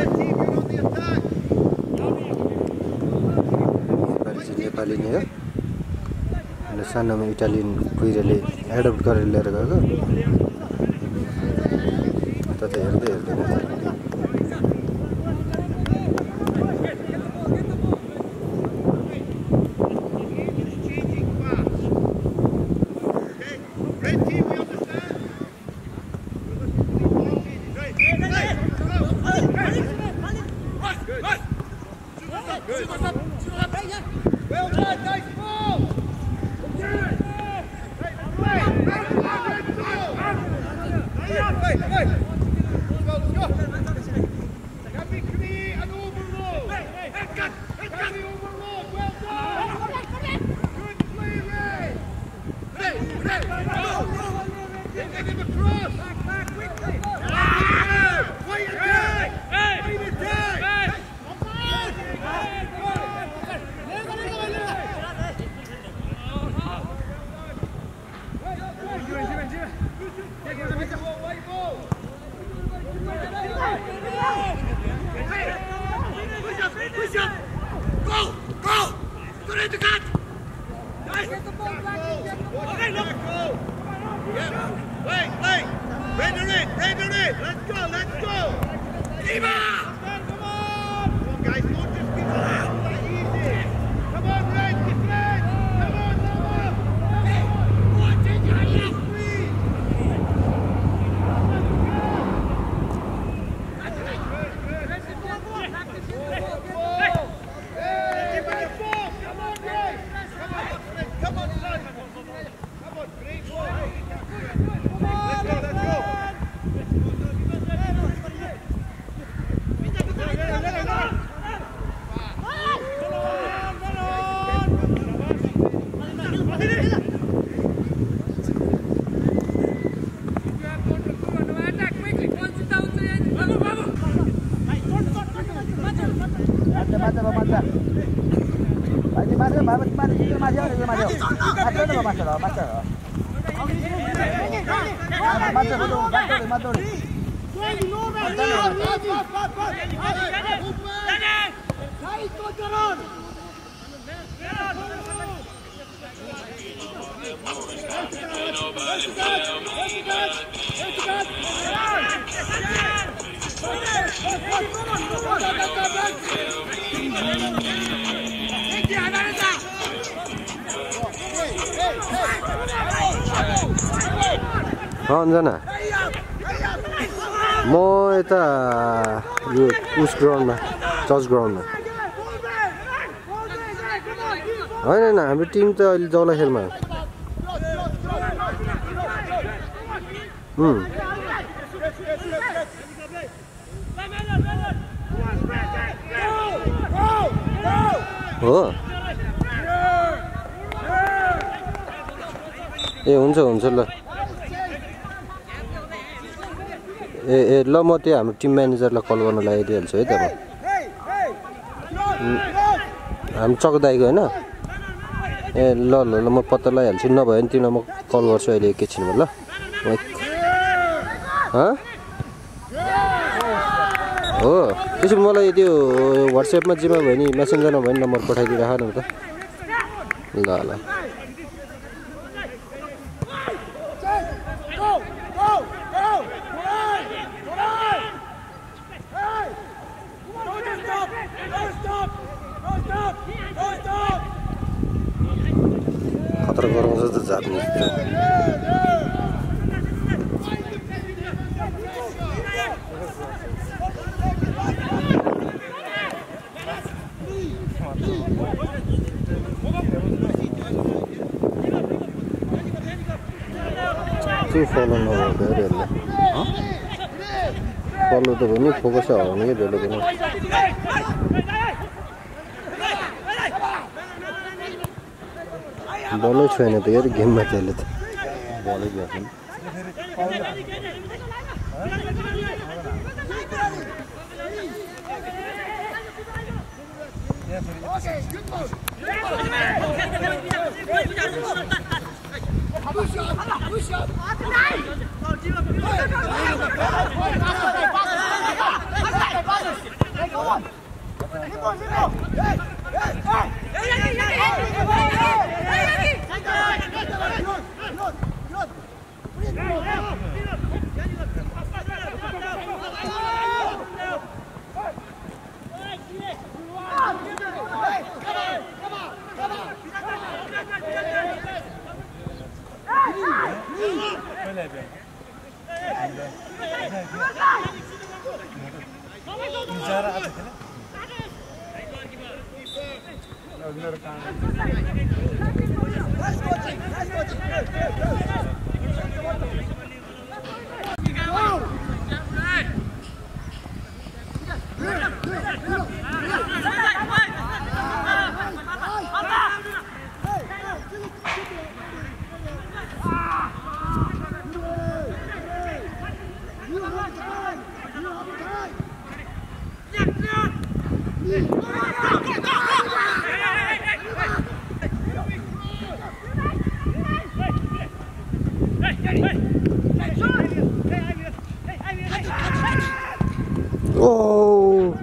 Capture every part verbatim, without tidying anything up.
नेपाली नै हो अनि सानोमा इटालियन कुइरेले एडप्ट गरेर लिएर गएको त त हेर्दै हेर्दैन अन्जना म यता यो उस ग्राउन्डमा चर्च ग्राउन्डमा होइन होइन हाम्रो टिम त अहिले जौलाखेलमा हो ए हुन्छ हुन्छ ल ए ए ल म त्यो हाम्रो टिम म्यानेजरलाई कल गर्न लगाइदिइहाल्छु है त म हामी चकदाइको होइन ए ल ल ल म पत्ता लगाइहाल्छु नभए पनि तिमीलाई म कल गर्छु अहिले एकैछिनमा ल हो त्यसो मलाई त्यो वाट्सएपमा जेमा भयो नि मेसेन्जरमा भयो नि नम्बर पठाइदिइराख न त ल ल खतरा गराउँछ त जाने त्यो फलो नभएको अरे फलो त भयो नि फोकस हराउने क्या जसले पनि बलै छैन त यार गेममा त्यसले त बलै गएको Push up! Oh.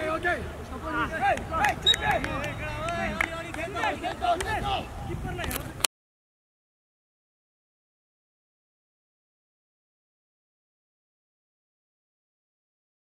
Okay, okay.